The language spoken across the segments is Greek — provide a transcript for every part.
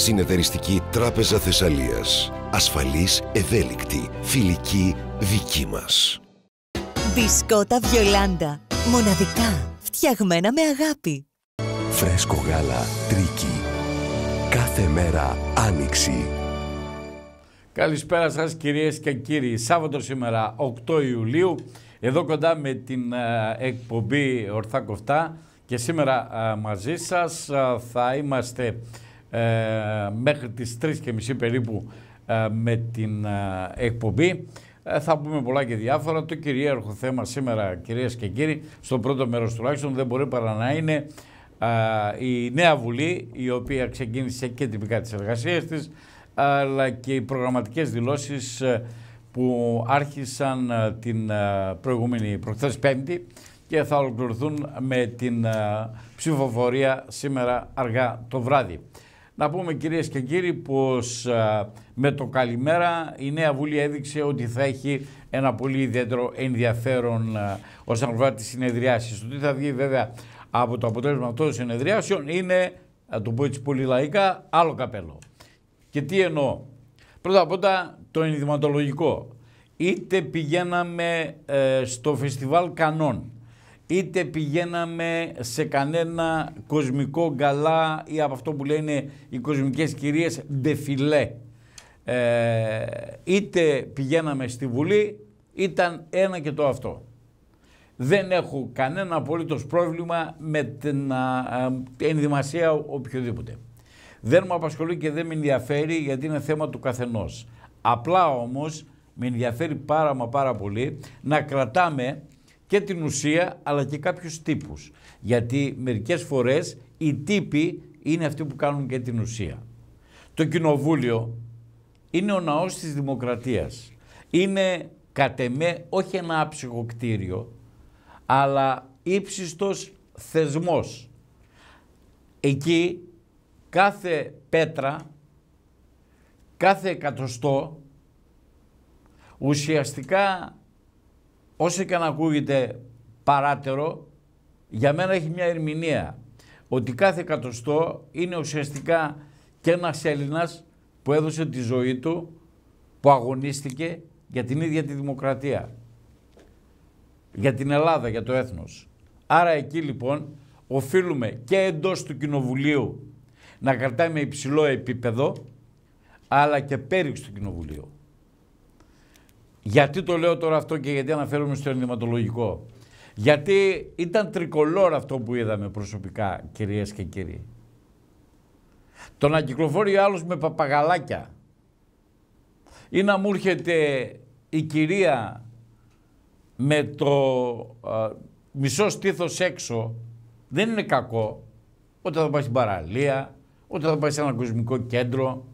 Συνεταιριστική Τράπεζα Θεσσαλίας. Ασφαλής, ευέλικτη, φιλική, δική μας. Μπισκότα Βιολάντα. Μοναδικά. Φτιαγμένα με αγάπη. Φρέσκο γάλα Τρίκι. Κάθε μέρα άνοιξη. Καλησπέρα σας κυρίες και κύριοι. Σάββατο σήμερα 8 Ιουλίου. Εδώ κοντά με την εκπομπή Ορθά Κοφτά. Και σήμερα μαζί σας θα είμαστε μέχρι τις 3:30 περίπου με την εκπομπή. Θα πούμε πολλά και διάφορα. Το κυρίαρχο θέμα σήμερα, κυρίες και κύριοι, στο πρώτο μέρος τουλάχιστον, δεν μπορεί παρά να είναι η νέα Βουλή, η οποία ξεκίνησε και τυπικά τις εργασίες της, αλλά και οι προγραμματικές δηλώσεις που άρχισαν την προηγούμενη προχθές Πέμπτη και θα ολοκληρωθούν με την ψηφοφορία σήμερα αργά το βράδυ. Να πούμε κυρίες και κύριοι πως με το καλημέρα η νέα Βουλή έδειξε ότι θα έχει ένα πολύ ιδιαίτερο ενδιαφέρον όσον αφορά τις συνεδριάσεις. Το τι θα βγει βέβαια από το αποτέλεσμα αυτών των συνεδριάσεων είναι, να το πω έτσι πολύ λαϊκά, άλλο καπέλο. Και τι εννοώ? Πρώτα απ' όλα το ενδυματολογικό. Είτε πηγαίναμε στο φεστιβάλ Κανών, είτε πηγαίναμε σε κανένα κοσμικό γκαλά ή από αυτό που λένε οι κοσμικές κυρίες ντεφιλέ, είτε πηγαίναμε στη Βουλή, ήταν ένα και το αυτό. Δεν έχω κανένα απολύτως πρόβλημα με την ενδυμασία οποιοδήποτε. Δεν μου απασχολεί και δεν με ενδιαφέρει, γιατί είναι θέμα του καθενός. Απλά όμως με ενδιαφέρει πάρα πολύ να κρατάμε και την ουσία αλλά και κάποιους τύπους. Γιατί μερικές φορές οι τύποι είναι αυτοί που κάνουν και την ουσία. Το κοινοβούλιο είναι ο ναός της δημοκρατίας. Είναι κατ' εμέ όχι ένα άψυχο κτίριο, αλλά ύψιστος θεσμός. Εκεί κάθε πέτρα, κάθε εκατοστό, ουσιαστικά όσο και να ακούγεται παράτερο, για μένα έχει μια ερμηνεία. Ότι κάθε εκατοστό είναι ουσιαστικά και ένας Έλληνας που έδωσε τη ζωή του, που αγωνίστηκε για την ίδια τη δημοκρατία. Για την Ελλάδα, για το έθνος. Άρα εκεί λοιπόν οφείλουμε και εντός του Κοινοβουλίου να κρατάμε υψηλό επίπεδο, αλλά και πέριξ του Κοινοβουλίου. Γιατί το λέω τώρα αυτό και γιατί αναφέρομαι στο ενδυματολογικό? Γιατί ήταν τρικολόρ αυτό που είδαμε προσωπικά, κυρίες και κύριοι. Το να κυκλοφορεί άλλος με παπαγαλάκια ή να μου έρχεται η κυρία με το μισό στήθος έξω, δεν είναι κακό. Όταν θα πάει στην παραλία, όταν θα πάει σε ένα κοσμικό κέντρο.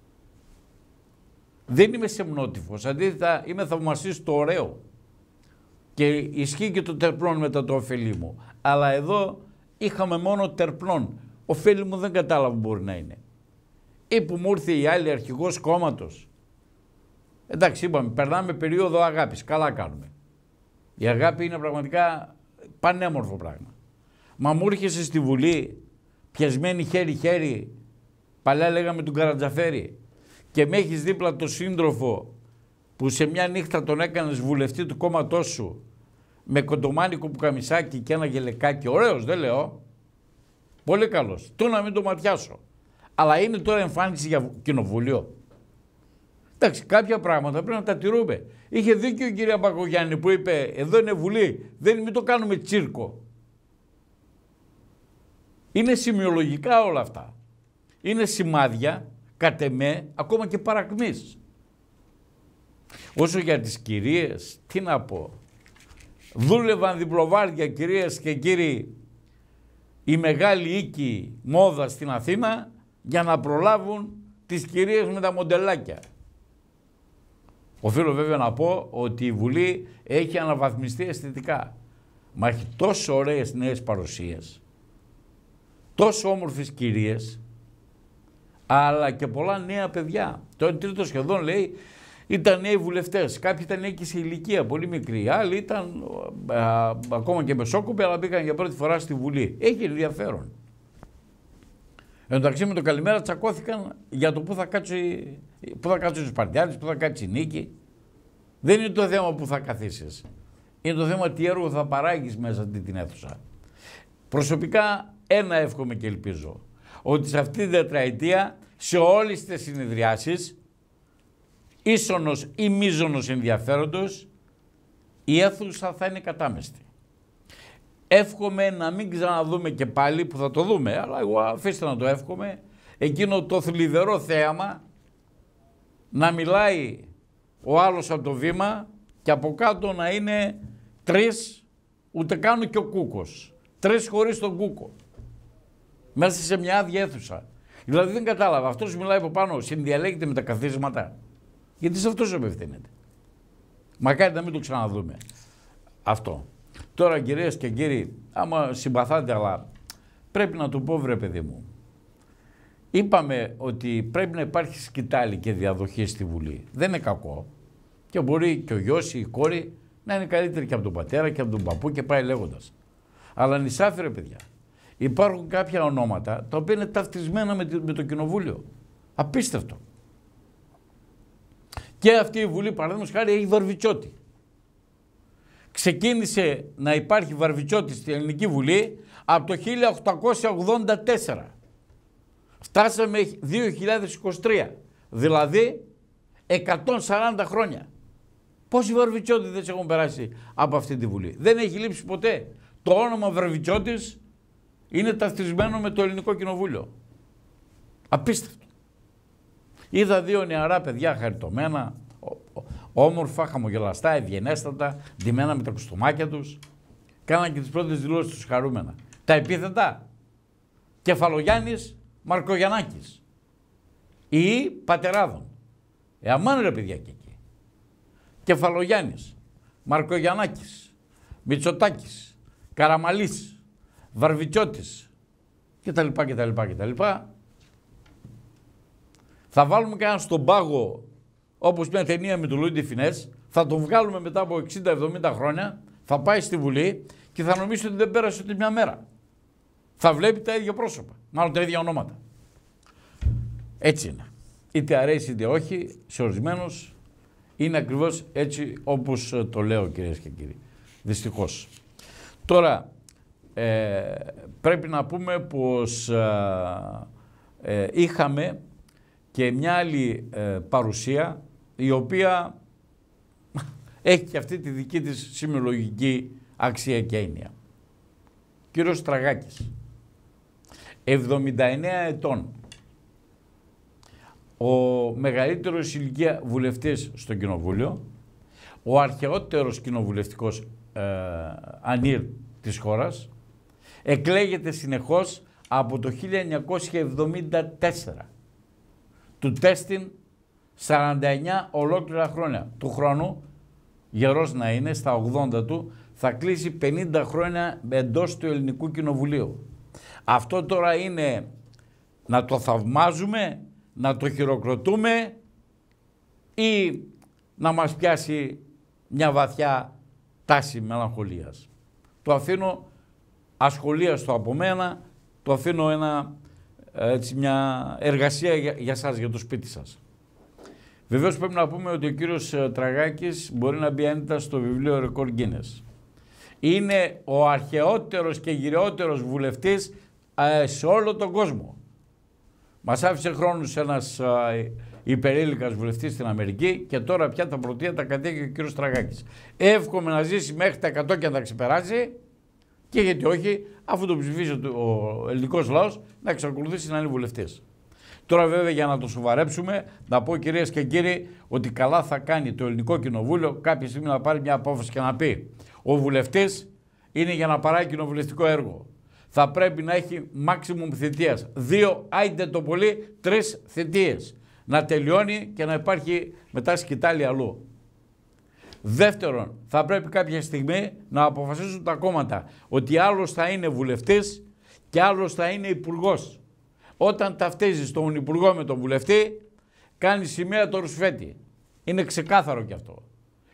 Δεν είμαι σεμνότυφος, αντίθετα είμαι θαυμαστής στο ωραίο. Και ισχύει και το τερπλών μετά το ωφέλη μου. Αλλά εδώ είχαμε μόνο τερπλών. Ωφέλη μου δεν κατάλαβα που μπορεί να είναι. Ή που μου ήρθε η άλλη αρχηγός κόμματος. Εντάξει, είπαμε, περνάμε περίοδο αγάπης, καλά κάνουμε. Η αγάπη είναι πραγματικά πανέμορφο πράγμα. Μα μου έρχεσαι στη Βουλή, πιασμένη χέρι-χέρι, παλιά λέγαμε τον Καρατζαφέρη, και με έχεις δίπλα το σύντροφο που σε μια νύχτα τον έκανες βουλευτή του κόμματός σου, με κοντομάνικο πουκαμισάκι και ένα γελεκάκι, ωραίος δεν λέω, πολύ καλός, του να μην το ματιάσω. Αλλά είναι τώρα εμφάνιση για κοινοβούλιο? Εντάξει, κάποια πράγματα πρέπει να τα τηρούμε. Είχε δίκιο η κυρία Μπακογιάννη που είπε, εδώ είναι Βουλή, μην το κάνουμε τσίρκο. Είναι σημειολογικά όλα αυτά. Είναι σημάδια, κατ' εμέ, ακόμα και παρακμής. Όσο για τις κυρίες, τι να πω. Δούλευαν διπλοβάρδια, κυρίες και κύριοι, η μεγάλη οίκη μόδα στην Αθήνα για να προλάβουν τις κυρίες με τα μοντελάκια. Οφείλω βέβαια να πω ότι η Βουλή έχει αναβαθμιστεί αισθητικά. Μα έχει τόσο ωραίες νέες παρουσίες, τόσο όμορφες κυρίες, αλλά και πολλά νέα παιδιά. Το 1/3 σχεδόν λέει ήταν νέοι βουλευτές. Κάποιοι ήταν νέοι και σε ηλικία, πολύ μικροί. Άλλοι ήταν ακόμα και μεσόκοποι, αλλά μπήκαν για πρώτη φορά στη Βουλή. Έχει ενδιαφέρον. Εν τω μεταξύ με το καλημέρα τσακώθηκαν για το πού θα κάτσει ο Σπαρτιάδης, πού θα κάτσει η Νίκη. Δεν είναι το θέμα που θα καθίσεις. Είναι το θέμα τι έργο θα παράγεις μέσα την αίθουσα. Προσωπικά ένα εύχομαι και ελπίζω. Ότι σε αυτή την τετραετία, σε όλες τις συνεδριάσεις, ίσονος ή μείζονος ενδιαφέροντος, η αίθουσα θα είναι κατάμεστη. Εύχομαι να μην ξαναδούμε και πάλι, που θα το δούμε, αλλά εγώ αφήστε να το εύχομαι, εκείνο το θλιβερό θέαμα να μιλάει ο άλλος από το βήμα και από κάτω να είναι 3, ούτε καν και ο Κούκος. 3 χωρίς τον Κούκο. Μέσα σε μια άδεια αίθουσα. Δηλαδή δεν κατάλαβα, αυτός μιλάει από πάνω, συνδιαλέγεται με τα καθίσματα. Γιατί σε αυτός απευθύνεται. Μακάρι να μην το ξαναδούμε. Αυτό. Τώρα κυρίες και κύριοι, άμα συμπαθάτε, αλλά πρέπει να το πω βρε παιδί μου. Είπαμε ότι πρέπει να υπάρχει σκητάλη και διαδοχή στη Βουλή. Δεν είναι κακό. Και μπορεί και ο γιος ή η κόρη να είναι καλύτερη και από τον πατέρα και από τον παππού και πάει λέγοντας. Αλλά νησάφι ρε παιδιά. Υπάρχουν κάποια ονόματα τα οποία είναι ταυτισμένα με το κοινοβούλιο. Απίστευτο. Και αυτή η Βουλή, παραδείγματος χάρη, έχει Βαρβιτσιώτη. Ξεκίνησε να υπάρχει Βαρβιτσιώτη στην Ελληνική Βουλή από το 1884. Φτάσαμε 2023, δηλαδή 140 χρόνια. Πόσοι Βαρβιτσιώτηδες έχουν περάσει από αυτή τη Βουλή. Δεν έχει λείψει ποτέ. Το όνομα Βαρβιτσιώτης είναι ταυτισμένο με το Ελληνικό Κοινοβούλιο. Απίστευτο. Είδα 2 νεαρά παιδιά χαριτωμένα, όμορφα, χαμογελαστά, ευγενέστατα, ντυμένα με τα κουστούμάκια τους. Κάναν και τις πρώτες δηλώσεις τους χαρούμενα. Τα επίθετα, Κεφαλογιάννης Μαρκογιαννάκης ή Πατεράδων. Αμάν ρε παιδιά και εκεί. Κεφαλογιάννης, Μαρκογιαννάκης, Μητσοτάκης, Καραμαλής, Βαρβιτσιώτης κτλ. Θα βάλουμε κανένα στον πάγο, όπως μια ταινία με τον Λουί ντε Φινές, θα τον βγάλουμε μετά από 60-70 χρόνια, θα πάει στη Βουλή και θα νομίσει ότι δεν πέρασε ούτε μια μέρα. Θα βλέπει τα ίδια πρόσωπα, μάλλον τα ίδια ονόματα. Έτσι είναι. Είτε αρέσει είτε όχι, σε ορισμένους είναι ακριβώς έτσι όπως το λέω κυρίες και κύριοι. Δυστυχώς. Τώρα, πρέπει να πούμε πως είχαμε και μια άλλη παρουσία η οποία έχει και αυτή τη δική της σημειολογική αξία και έννοια. Κύριος Τραγάκης, 79 ετών, ο μεγαλύτερος ηλικία βουλευτής στο Κοινοβούλιο, ο αρχαιότερος κοινοβουλευτικός ανήρ της χώρας, εκλέγεται συνεχώς από το 1974. Του τέστην 49 ολόκληρα χρόνια. Του χρόνου, γερός να είναι, στα 80 του, θα κλείσει 50 χρόνια εντός του Ελληνικού Κοινοβουλίου. Αυτό τώρα είναι να το θαυμάζουμε, να το χειροκροτούμε ή να μας πιάσει μια βαθιά τάση μελαγχολίας. Το αφήνω ασχολίαστο από μένα, το αφήνω μια εργασία για σας, για το σπίτι σας. Βεβαίως πρέπει να πούμε ότι ο κύριος Τραγάκης μπορεί να μπει άνετα στο βιβλίο Ρεκόρ Γκίνες. Είναι ο αρχαιότερος και γυριότερος βουλευτής σε όλο τον κόσμο. Μας άφησε χρόνους ένας υπερήλικας βουλευτής στην Αμερική και τώρα πια τα πρωτεία τα κατέχει ο κύριος Τραγάκης. Εύχομαι να ζήσει μέχρι τα 100 και να τα ξεπεράσει και γιατί όχι, αφού το ψηφίσει ο ελληνικός λαός, να εξακολουθήσει να είναι βουλευτής. Τώρα βέβαια για να το σοβαρέψουμε, να πω κυρίες και κύριοι ότι καλά θα κάνει το Ελληνικό Κοινοβούλιο κάποια στιγμή να πάρει μια απόφαση και να πει ο βουλευτής είναι για να παράγει κοινοβουλευτικό έργο. Θα πρέπει να έχει maximum θητείας. 2, άιντε το πολύ, 3 θητείες. Να τελειώνει και να υπάρχει μετά σκητάλη αλλού. Δεύτερον, θα πρέπει κάποια στιγμή να αποφασίσουν τα κόμματα ότι άλλος θα είναι βουλευτής και άλλος θα είναι υπουργός. Όταν ταυτίζεις τον υπουργό με τον βουλευτή, κάνει σημαία το ρουσφέτη. Είναι ξεκάθαρο κι αυτό.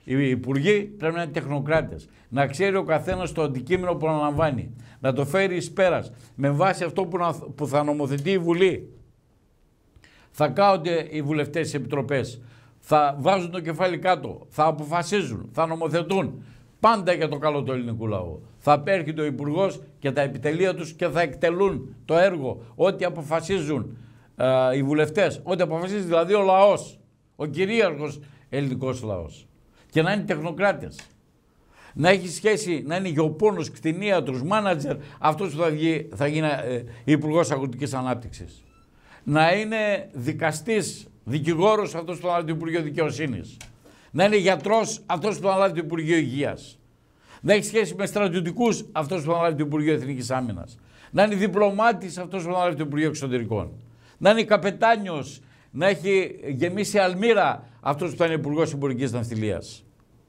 Οι υπουργοί πρέπει να είναι τεχνοκράτες. Να ξέρει ο καθένας το αντικείμενο που αναλαμβάνει. Να το φέρει εις πέρας. Με βάση αυτό που θα νομοθετεί η Βουλή. Θα κάθονται οι βουλευτές στις επιτροπές. Θα βάζουν το κεφάλι κάτω. Θα αποφασίζουν. Θα νομοθετούν. Πάντα για το καλό του ελληνικού λαού. Θα έρχεται ο Υπουργός και τα επιτελεία τους και θα εκτελούν το έργο. Ό,τι αποφασίζουν οι βουλευτές. Ό,τι αποφασίζει δηλαδή ο λαός. Ο κυρίαρχος ελληνικός λαός. Και να είναι τεχνοκράτες. Να έχει σχέση, να είναι γεωπόνος, κτηνίατρος, μάνατζερ, αυτός που θα γίνει Υπουργός Αγροτικής Ανάπτυξης. Να είναι δικαστής, δικηγόρος, αυτός που θα αναλάβει το Υπουργείο Δικαιοσύνης. Να είναι γιατρός, αυτός που θα αναλάβει το Υπουργείο Υγείας. Να έχει σχέση με στρατιωτικούς, αυτός που θα αναλάβει το Υπουργείο Εθνικής Άμυνας. Να είναι διπλωμάτης, αυτός που θα αναλάβει το Υπουργείο Εξωτερικών. Να είναι καπετάνιος, να έχει γεμίσει αλμύρα, αυτός που θα είναι Υπουργός Εμπορικής Ναυτιλίας.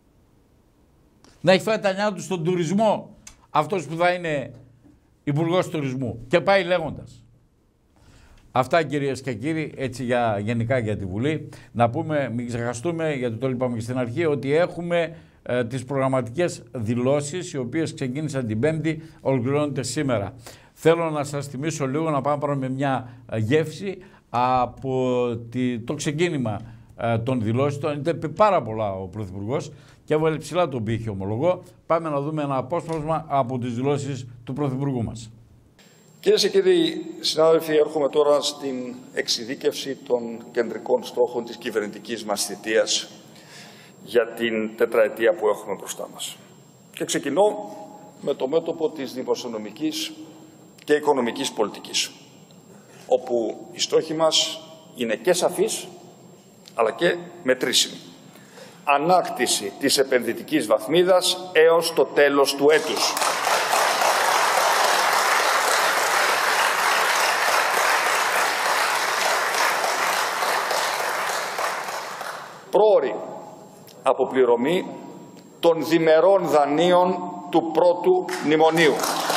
Να έχει φάει τα νιά του στον τουρισμό, αυτός που θα είναι Υπουργός Τουρισμού. Και πάει λέγοντας. Αυτά, κυρίες και κύριοι, έτσι γενικά για τη Βουλή. Να πούμε, μην ξεχαστούμε, γιατί το είπαμε και στην αρχή, ότι έχουμε τις προγραμματικές δηλώσεις, οι οποίες ξεκίνησαν την Πέμπτη, ολοκληρώνονται σήμερα. Θέλω να σας θυμίσω λίγο, να πάμε πάρουμε μια γεύση από το ξεκίνημα των δηλώσεων. Είπε πάρα πολλά ο Πρωθυπουργός και έβαλε ψηλά τον πύχη, ομολογώ. Πάμε να δούμε ένα απόσπασμα από τις δηλώσεις του Πρωθυπουργού μας. Κυρίες και κύριοι συνάδελφοι, έρχομαι τώρα στην εξειδίκευση των κεντρικών στόχων της κυβερνητικής μας θητείας για την τετραετία που έχουμε μπροστά μας. Και ξεκινώ με το μέτωπο της δημοσιονομικής και οικονομικής πολιτικής, όπου οι στόχοι μας είναι και σαφείς, αλλά και μετρήσιμοι. Ανάκτηση της επενδυτικής βαθμίδας έως το τέλος του έτους. Πρόωρη αποπληρωμή των διμερών δανείων του πρώτου μνημονίου.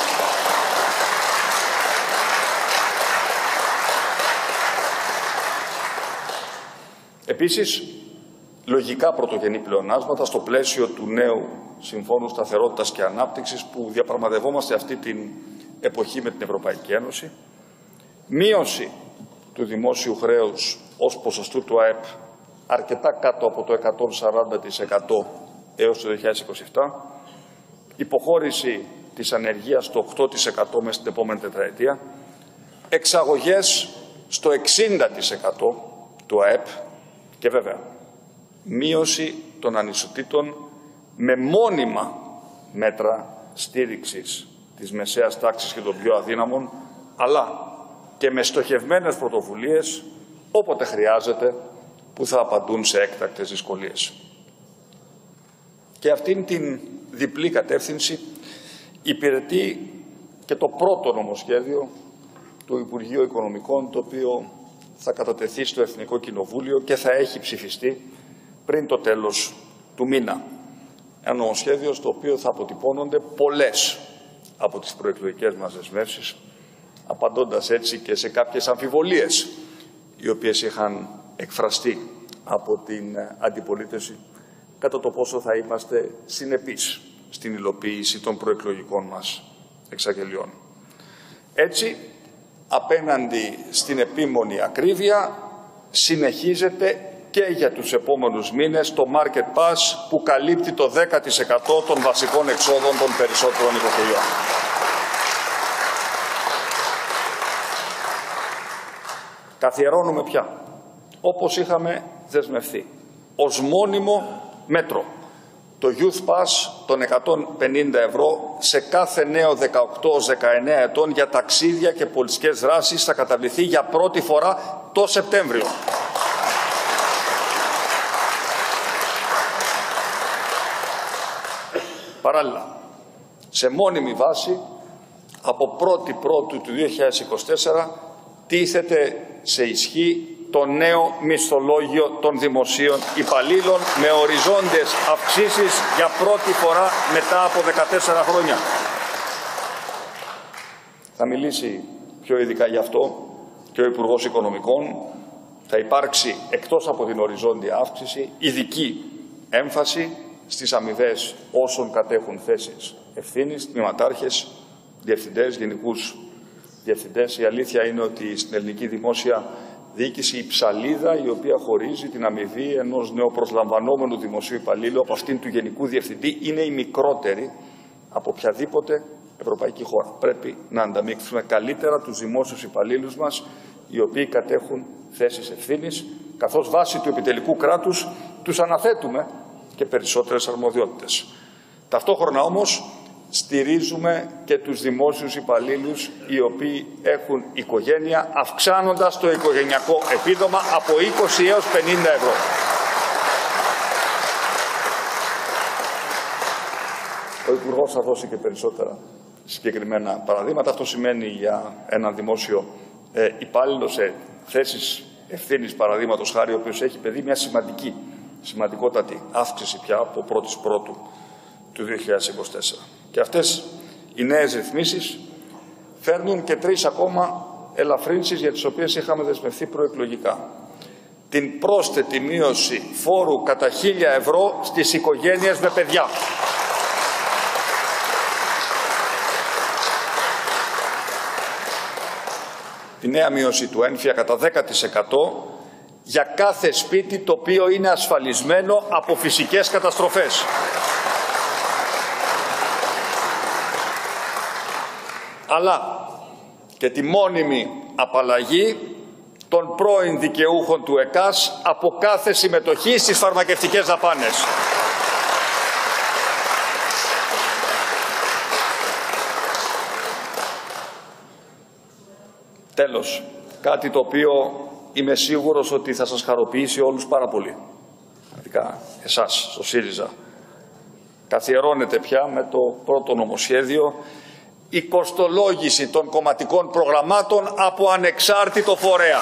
Επίσης, λογικά πρωτογενή πλεονάσματα στο πλαίσιο του νέου Συμφώνου Σταθερότητας και Ανάπτυξης που διαπραγματευόμαστε αυτή την εποχή με την Ευρωπαϊκή Ένωση. Μείωση του δημόσιου χρέους ως ποσοστού του ΑΕΠ αρκετά κάτω από το 140% έως το 2027, υποχώρηση της ανεργίας στο 8% μέσα στην επόμενη τετραετία, εξαγωγές στο 60% του ΑΕΠ και βέβαια μείωση των ανισοτήτων με μόνιμα μέτρα στήριξης της μεσαίας τάξης και των πιο αδύναμων, αλλά και με στοχευμένες πρωτοβουλίες όποτε χρειάζεται που θα απαντούν σε έκτακτες δυσκολίες. Και αυτήν την διπλή κατεύθυνση υπηρετεί και το πρώτο νομοσχέδιο του Υπουργείου Οικονομικών, το οποίο θα κατατεθεί στο Εθνικό Κοινοβούλιο και θα έχει ψηφιστεί πριν το τέλος του μήνα. Ένα νομοσχέδιο στο οποίο θα αποτυπώνονται πολλές από τις προεκλογικές μας δεσμεύσεις, απαντώντας έτσι και σε κάποιες αμφιβολίες οι οποίες είχαν εκφραστεί από την αντιπολίτευση κατά το πόσο θα είμαστε συνεπείς στην υλοποίηση των προεκλογικών μας εξαγγελιών. Έτσι, απέναντι στην επίμονη ακρίβεια, συνεχίζεται και για τους επόμενους μήνες το Market Pass που καλύπτει το 10% των βασικών εξόδων των περισσότερων οικοκυριών. Καθιερώνουμε πια, όπως είχαμε δεσμευθεί, ως μόνιμο μέτρο, το Youth Pass των 150 ευρώ σε κάθε νέο 18-19 ετών για ταξίδια και πολιτικές δράσεις θα καταβληθεί για πρώτη φορά το Σεπτέμβριο. Παράλληλα, σε μόνιμη βάση, από 1η Πρώτου του 2024, τίθεται σε ισχύ το νέο μισθολόγιο των δημοσίων υπαλλήλων με οριζόντιες αυξήσεις για πρώτη φορά μετά από 14 χρόνια. Θα μιλήσει πιο ειδικά γι' αυτό και ο Υπουργός Οικονομικών. Θα υπάρξει, εκτός από την οριζόντια αύξηση, ειδική έμφαση στις αμοιβές όσων κατέχουν θέσεις ευθύνης, τμήματάρχες, διευθυντές, γενικούς διευθυντές. Η αλήθεια είναι ότι στην ελληνική δημόσια διοίκηση η ψαλίδα η οποία χωρίζει την αμοιβή ενός νεοπροσλαμβανόμενου δημοσίου υπαλλήλου από αυτήν του γενικού διευθυντή είναι η μικρότερη από οποιαδήποτε ευρωπαϊκή χώρα. Πρέπει να ανταμείξουμε καλύτερα τους δημόσιους υπαλλήλους μας, οι οποίοι κατέχουν θέσεις ευθύνης, καθώς βάσει του επιτελικού κράτους τους αναθέτουμε και περισσότερες αρμοδιότητες. Ταυτόχρονα όμως στηρίζουμε και τους δημόσιους υπαλλήλους οι οποίοι έχουν οικογένεια, αυξάνοντας το οικογενειακό επίδομα από 20 έως 50 ευρώ. Ο Υπουργός θα δώσει και περισσότερα συγκεκριμένα παραδείγματα. Αυτό σημαίνει για έναν δημόσιο υπάλληλο σε θέσεις ευθύνης, παραδείγματος χάρη, ο οποίος έχει παιδί, μια σημαντικότατη αύξηση πια από 1η Πρώτου του 2024. Και αυτές οι νέες ρυθμίσεις φέρνουν και 3 ακόμα ελαφρύνσεις για τις οποίες είχαμε δεσμευθεί προεκλογικά. Την πρόσθετη μείωση φόρου κατά 1.000 ευρώ στις οικογένειες με παιδιά. Τη νέα μείωση του έμφυα κατά 10% για κάθε σπίτι το οποίο είναι ασφαλισμένο από φυσικές καταστροφές. Αλλά και τη μόνιμη απαλλαγή των πρώην δικαιούχων του ΕΚΑΣ από κάθε συμμετοχή στις φαρμακευτικές δαπάνες. Τέλος, κάτι το οποίο είμαι σίγουρος ότι θα σας χαροποιήσει όλους πάρα πολύ. Ειδικά εσάς, στο ΣΥΡΙΖΑ. Καθιερώνεται πια με το πρώτο νομοσχέδιο η κοστολόγηση των κομματικών προγραμμάτων από ανεξάρτητο φορέα.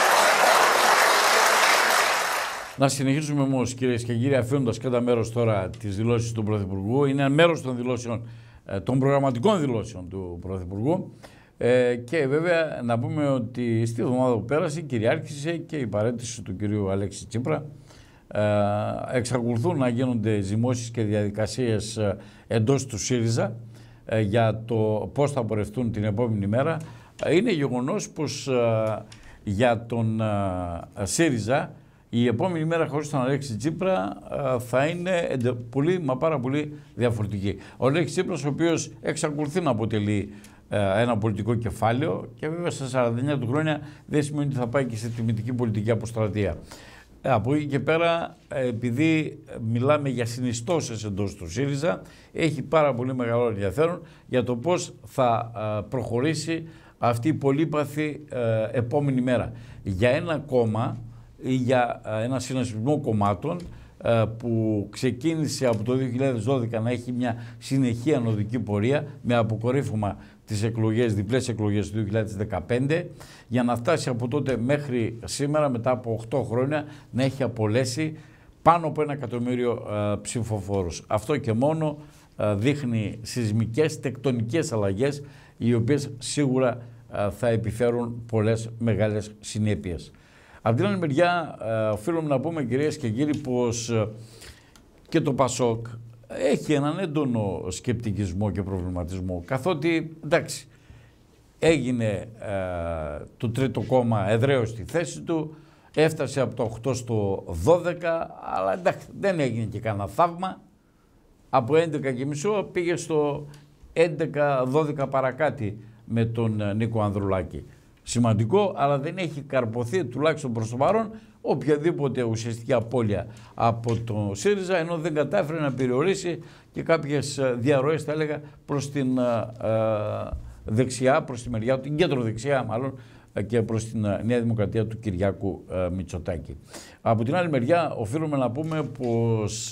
Να συνεχίσουμε όμως, κυρίες και κύριοι, αφήνοντας κατά μέρος τώρα τις δηλώσεις του Πρωθυπουργού. Είναι μέρος των δηλώσεων, των προγραμματικών δηλώσεων του Πρωθυπουργού. Και βέβαια να πούμε ότι στη εβδομάδα που πέρασε κυριάρχησε και η παραίτηση του κυρίου Αλέξη Τσίπρα. Εξακολουθούν να γίνονται ζυμώσεις και διαδικασίες εντός του ΣΥΡΙΖΑ για το πώς θα πορευτούν την επόμενη μέρα. Είναι γεγονός πως για τον ΣΥΡΙΖΑ η επόμενη μέρα χωρίς τον Αλέξη Τσίπρα θα είναι πολύ μα πάρα πολύ διαφορετική. Ο Αλέξης Τσίπρας, ο οποίος εξακολουθεί να αποτελεί ένα πολιτικό κεφάλαιο και βέβαια στα 49 του χρόνια δεν σημαίνει ότι θα πάει και σε τιμητική πολιτική αποστρατεία. Από εκεί και πέρα, επειδή μιλάμε για συνιστώσεις εντός του ΣΥΡΙΖΑ, έχει πάρα πολύ μεγάλο ενδιαφέρον για το πώς θα προχωρήσει αυτή η πολύπαθη επόμενη μέρα. Για ένα κόμμα ή για ένα συνασπισμό κομμάτων που ξεκίνησε από το 2012 να έχει μια συνεχή ανωδική πορεία με αποκορύφωμα τις εκλογές, διπλές εκλογές του 2015, για να φτάσει από τότε μέχρι σήμερα, μετά από 8 χρόνια, να έχει απολέσει πάνω από 1 εκατομμύριο ψηφοφόρους. Αυτό και μόνο δείχνει σεισμικές, τεκτονικές αλλαγές, οι οποίες σίγουρα θα επιφέρουν πολλές μεγάλες συνέπειες. Από την άλλη μεριά, οφείλουμε να πούμε, κυρίες και κύριοι, πως και το ΠΑΣΟΚ έχει έναν έντονο σκεπτικισμό και προβληματισμό, καθότι, εντάξει, έγινε το τρίτο κόμμα εδραίως στη θέση του, έφτασε από το 8 στο 12, αλλά εντάξει, δεν έγινε και κανένα θαύμα. Από 11,5 πήγε στο 11-12 παρακάτι με τον Νίκο Ανδρουλάκη. Σημαντικό, αλλά δεν έχει καρποθεί, τουλάχιστον προς το παρόν, οποιαδήποτε ουσιαστική απώλεια από το ΣΥΡΙΖΑ, ενώ δεν κατάφερε να περιορίσει και κάποιες διαρροές, θα έλεγα, προς την δεξιά, προς τη μεριά του, την κέντρο-δεξιά μάλλον, και προς την Νέα Δημοκρατία του Κυριάκου Μητσοτάκη. Από την άλλη μεριά, οφείλουμε να πούμε πως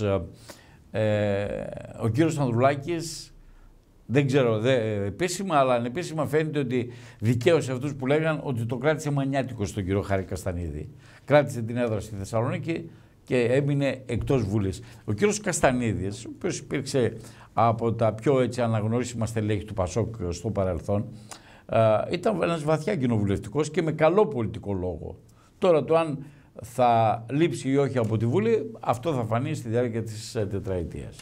ο κύριος Ανδρουλάκης, δεν ξέρω επίσημα, αλλά ανεπίσημα φαίνεται ότι δικαίωσε αυτούς που λέγαν ότι το κράτησε μανιάτικο στον κύριο Χάρη Καστανίδη. Κράτησε την έδρα στη Θεσσαλονίκη και έμεινε εκτός Βουλής. Ο κύριος Καστανίδης, ο οποίος υπήρξε από τα πιο αναγνωρίσιμα στελέχη του ΠΑΣΟΚ στο παρελθόν, ήταν ένας βαθιά κοινοβουλευτικός και με καλό πολιτικό λόγο. Τώρα το αν θα λείψει ή όχι από τη Βουλή, αυτό θα φανεί στη διάρκεια της τετραετίας.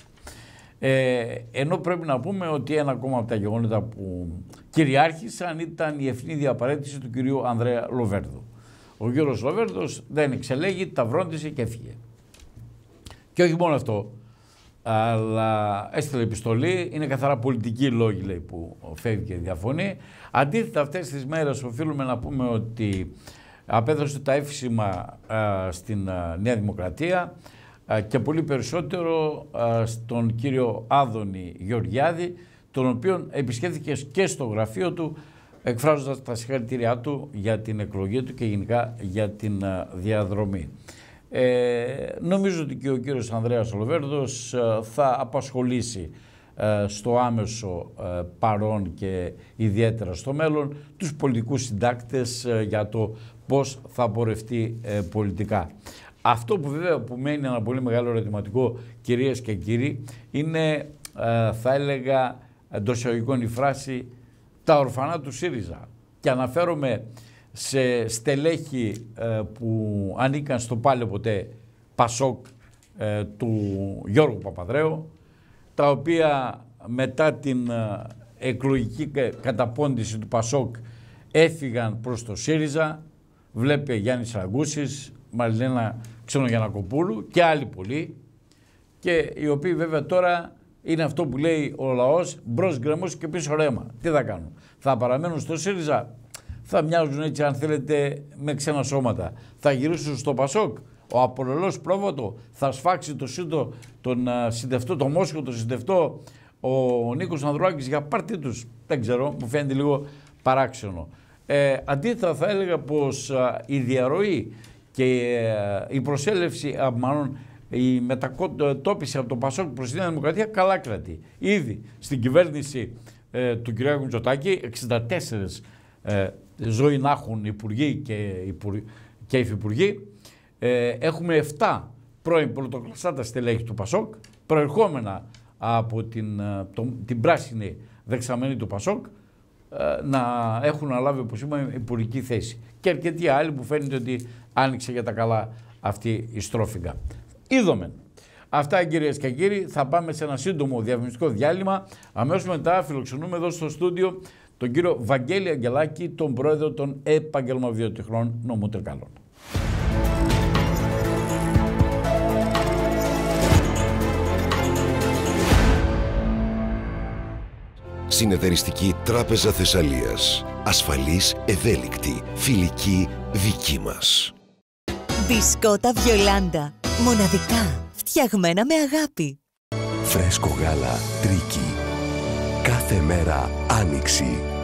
Ενώ πρέπει να πούμε ότι ένα ακόμα από τα γεγονότα που κυριάρχησαν ήταν η ευνίδια απαραίτηση του κυρίου Ανδρέα Λοβέρδου. Ο κύριος Λοβέρδος δεν εξελέγει, ταυρόντισε και έφυγε. Και όχι μόνο αυτό, αλλά έστειλε επιστολή, είναι καθαρά πολιτικοί λόγοι, λέει, που φεύγει και διαφωνεί. Αντίθετα, αυτές τις μέρες οφείλουμε να πούμε ότι απέδωσε τα εύσημα στην Νέα Δημοκρατία και πολύ περισσότερο στον κύριο Άδωνη Γεωργιάδη, τον οποίον επισκέφθηκε και στο γραφείο του, εκφράζοντας τα συγχαρητήριά του για την εκλογή του και γενικά για την διαδρομή. Νομίζω ότι και ο κύριος Ανδρέας Λοβέρδος θα απασχολήσει στο άμεσο παρόν και ιδιαίτερα στο μέλλον τους πολιτικούς συντάκτες για το πώς θα πορευτεί πολιτικά. Αυτό που βέβαια που μένει ένα πολύ μεγάλο ερωτηματικό, κυρίες και κύριοι, είναι θα έλεγα εντός εισαγωγικών η φράση τα ορφανά του ΣΥΡΙΖΑ, και αναφέρομαι σε στελέχη που ανήκαν στο πάλι ποτέ Πασόκ του Γιώργου Παπανδρέου, τα οποία μετά την εκλογική καταπώντηση του Πασόκ έφυγαν προς το ΣΥΡΙΖΑ. Βλέπε Γιάννης Ραγκούσης, Μαριλένα Ξενογιαννακοπούλου και άλλοι πολλοί, και οι οποίοι βέβαια τώρα είναι αυτό που λέει ο λαός, μπρος γκρεμός και πίσω ρέμα. Τι θα κάνουν? Θα παραμένουν στο ΣΥΡΙΖΑ? Θα μοιάζουν έτσι, αν θέλετε, με ξένα σώματα? Θα γυρίσουν στο Πασόκ? Ο Απολελός Πρόβατο θα σφάξει το σύντο, τον συντευτό, το Μόσχο, τον συντευτό, ο Νίκος Ανδρουλάκης για πάρτι τους? Δεν ξέρω, μου φαίνεται λίγο παράξενο. Αντίθετα θα έλεγα πως η διαρροή και η προσέλευση, μάλλον η μετατόπιση από το Πασόκ προς τη Νέα Δημοκρατία καλά κρατεί. Ήδη στην κυβέρνηση του κ. Μητσοτάκη 64 ζωή να έχουν υπουργοί και υφυπουργοί. Έχουμε 7 πρώην πρωτοκλασσάτα στελέχη του Πασόκ, προερχόμενα από την πράσινη δεξαμενή του Πασόκ, να έχουν αναλάβει, όπως είπαμε, υπουργική θέση. Και αρκετοί άλλοι που φαίνεται ότι άνοιξε για τα καλά αυτή η στρόφιγγα. Είδομεν. Αυτά, κυρίες και κύριοι, θα πάμε σε ένα σύντομο διαφημιστικό διάλειμμα. Αμέσως μετά φιλοξενούμε εδώ στο στούντιο τον κύριο Βαγγέλη Αγγελάκη, τον πρόεδρο των Επαγγελματιωτεχνών Νομού Τρικαλών. Συνεταιριστική Τράπεζα Θεσσαλίας. Ασφαλής, ευέλικτη, φιλική, δική μας. Μπισκότα Βιολάντα. Μοναδικά. Φτιαγμένα με αγάπη. Φρέσκο γάλα Τρίκι. Κάθε μέρα Άνοιξη.